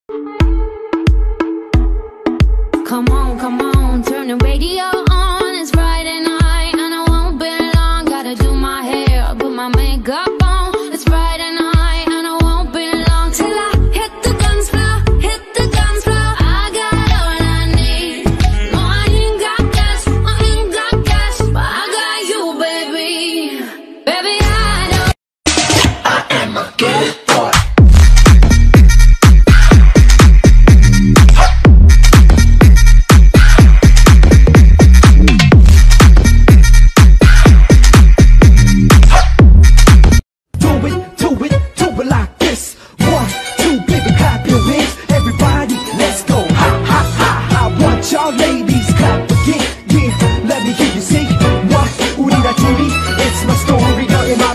Come on, turn the radio on. It's Friday night and I won't be long. Gotta do my hair, put my makeup on. It's Friday night and I won't be long till I hit the dance floor, hit the dance floor. I got all I need. No, I ain't got cash, but I got you, baby. Baby, I know I am a good boy. Y'all ladies clap again, yeah, let me hear you say what? 우리가 둘이, it's my story, 너의 맘.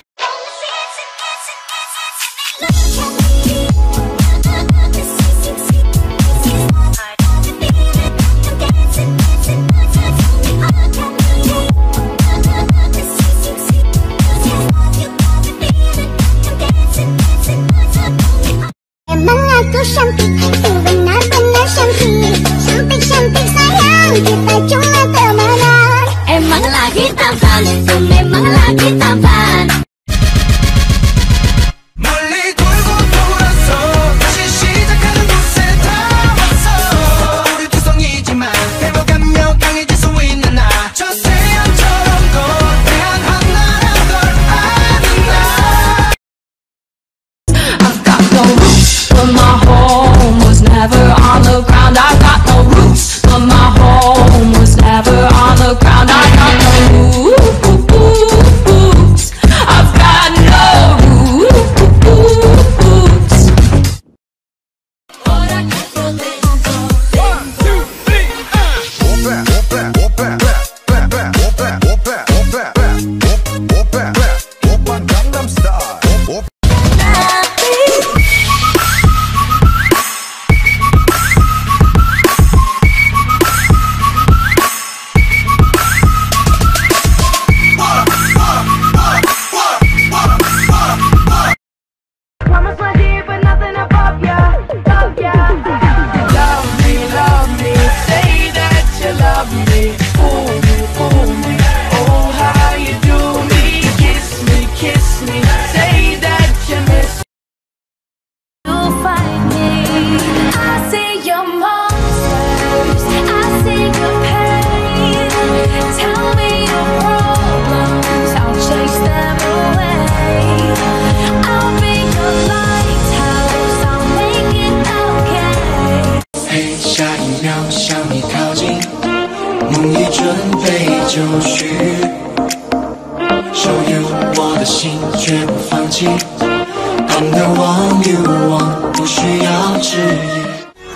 Emang aku cantik, itu benar-benar cantik. Cantik sayang, kita cuma temenan. Emang lagi tampan, itu memang lagi tampan. 멀리 돌고 돌아서 다시 시작하는 곳에 다 왔어. 우리 두성이지만 해보가며 강해질 수 있는 나. 저 태양처럼도 태양하나란 걸 아는 나. I've got no roots, but my home was never on the ground. I got no roots, but my home was never on the ground. I got no roots. I've got no roots. 1, 2, 3, Gangnam Style. Promise my dear, but nothing above ya, love ya. Love me, say that you love me. Fool me, oh how you do me. Kiss me, say that you miss. You'll find me. I see your monsters, I see your pain. Tell me your problems, I'll chase them away. I'll be your lighthouse, I'll make it okay. 嘿，下一秒向你靠近，梦已准备就绪，守有我的心绝不放弃。I'm the one you want， 不需要质疑。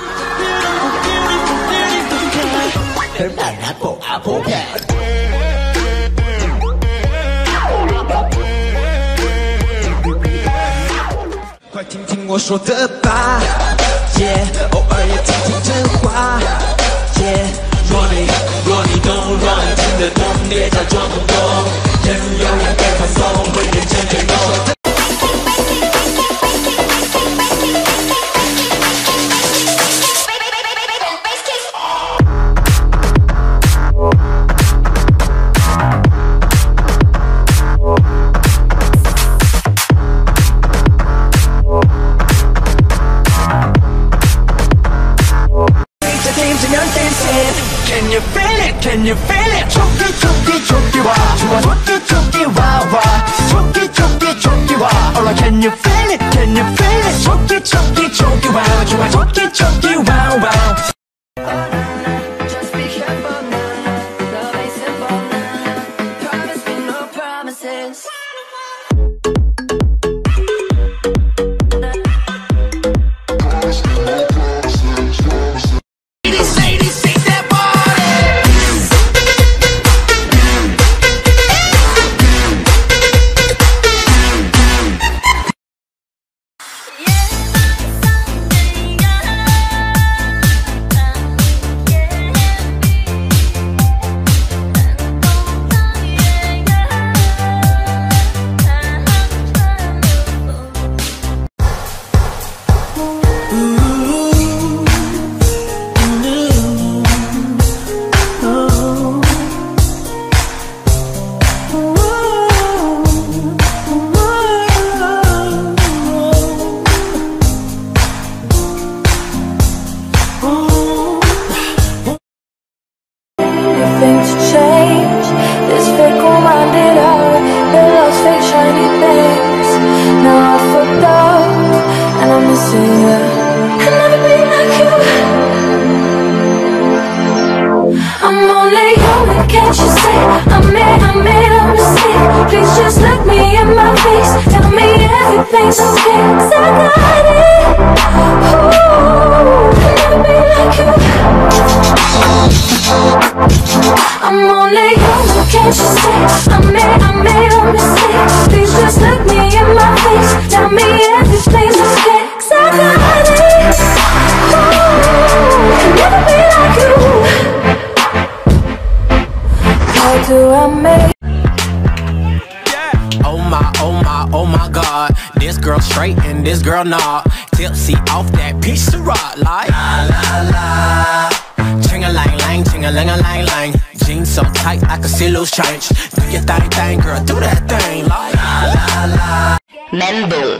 快听听我说的吧，耶，偶尔也听听真话，耶。若你懂，若你听得懂，别假装不懂。人有人被放松，会认真追梦。 Can you feel it? Can you feel it? 좋기 와 좋아 좋기 와 좋기 와 Alright, can you feel it? Can you feel it? 좋기 와 좋아 좋기 와 Just be careful now, love ain't simple now. Promise me no promises. Ladies, shake that body. Yeah, someday place is okay, 'cause I got it. Ooh, never be like you. I'm only human, can't you see? I made a mistake. Please just look me in my face. Tell me everything's okay, 'cause I got it. Ooh, never be like you. How do I make? Oh my God, this girl straight and this girl not. Tipsy off that peach Ciroc, like la la la. Ching-a-lang-lang, ching-a-lang-a-lang-lang. Jeans so tight I can see loose change. Do your thing, girl, do that thing, like la la la. Membo.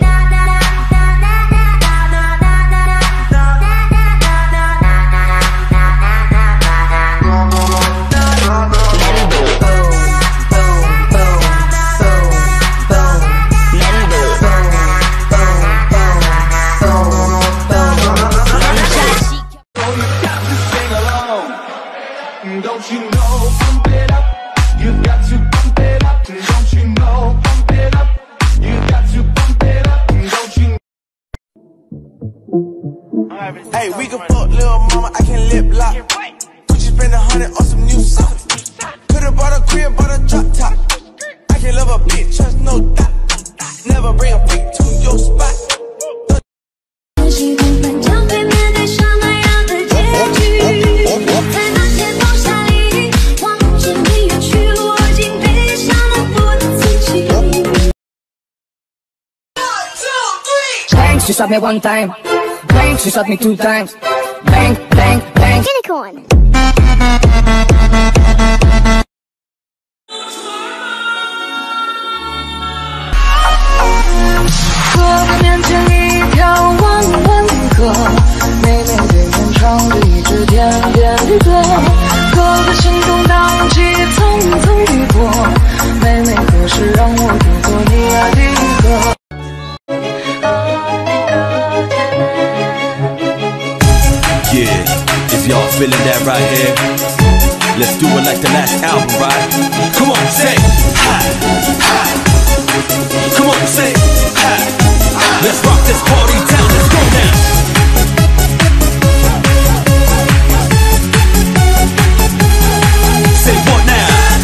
Don't you know, pump it up. You got to pump it up. Don't you know, pump it up. You got to pump it up. Don't you? Hey, we can fuck little mama, I can lip lock. We just spend 100 on some new socks. Could've bought a crib, bought a drop top. I can love a bitch, just no doubt. Never bring a freak to your spot. 喜欢反将背面对上那样的结局，在那些风沙里忘记你远去，我已经悲伤了我自己。 Bang, she shot me one time. Bang, she shot me 2 times. Bang, bang, bang. Unicorn. 我面前一条弯弯河，妹妹对面唱着一支甜甜的歌，哥哥心中荡起层层雨波，妹妹何时让我度过你爱的河。 Yeah, if y'all feeling that right here, let's do it like the last album, right? Come on, say hi, hi. Come on, say hi. Let's rock this party down. Let's go now. Say what now?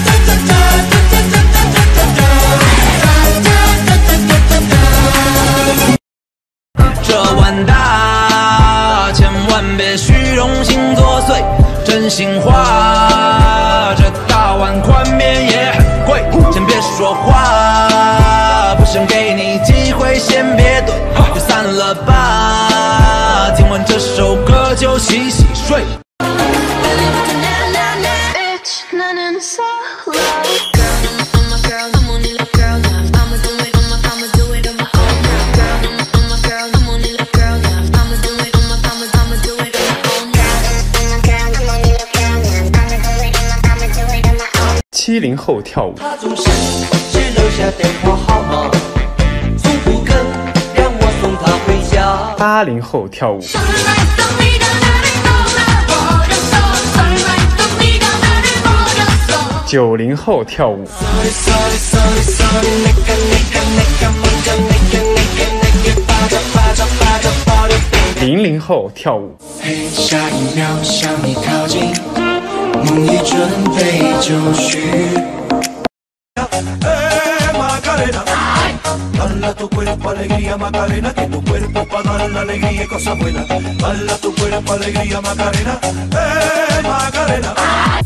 这碗大，千万别虚荣心作祟，真心话。这大碗宽面也很贵，先别说话，不想给你机会，先别怼，就散了吧。听完这首歌就洗洗睡。 70后跳舞。 他总是只留下电话号码，从不肯让我送他回家。 80后跳舞。90后跳舞。00后跳舞。 嘿，下一秒向你靠近。 梦已准备就绪。 Bala tu cuerpo alegría Macarena, que tu cuerpo para dar la alegría y cosas buenas. Bala tu cuerpo alegría Macarena, Macarena.